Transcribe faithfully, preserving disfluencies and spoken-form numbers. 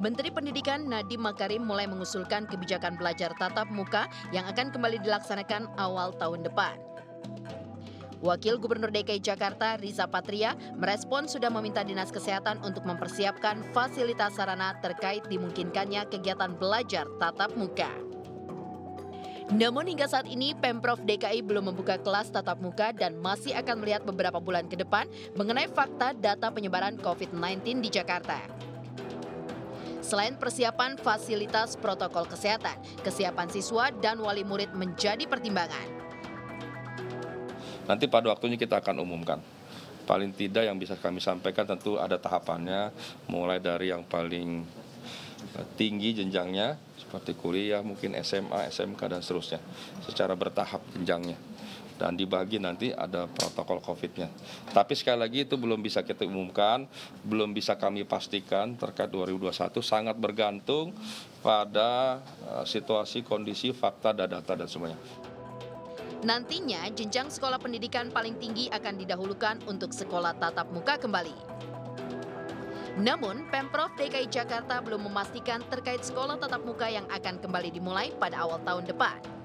Menteri Pendidikan Nadiem Makarim mulai mengusulkan kebijakan belajar tatap muka yang akan kembali dilaksanakan awal tahun depan. Wakil Gubernur D K I Jakarta Riza Patria merespon sudah meminta Dinas Kesehatan untuk mempersiapkan fasilitas sarana terkait dimungkinkannya kegiatan belajar tatap muka. Namun hingga saat ini Pemprov D K I belum membuka kelas tatap muka dan masih akan melihat beberapa bulan ke depan mengenai fakta data penyebaran covid sembilan belas di Jakarta. Selain persiapan fasilitas protokol kesehatan, kesiapan siswa dan wali murid menjadi pertimbangan. Nanti pada waktunya kita akan umumkan. Paling tidak yang bisa kami sampaikan tentu ada tahapannya, mulai dari yang paling tinggi jenjangnya, seperti kuliah, mungkin S M A, S M K, dan seterusnya. Secara bertahap jenjangnya. Dan dibagi nanti ada protokol COVID-nya. Tapi sekali lagi itu belum bisa kita umumkan, belum bisa kami pastikan terkait dua ribu dua puluh satu, sangat bergantung pada situasi, kondisi, fakta, dan data, dan semuanya. Nantinya, jenjang sekolah pendidikan paling tinggi akan didahulukan untuk sekolah tatap muka kembali. Namun, Pemprov D K I Jakarta belum memastikan terkait sekolah tatap muka yang akan kembali dimulai pada awal tahun depan.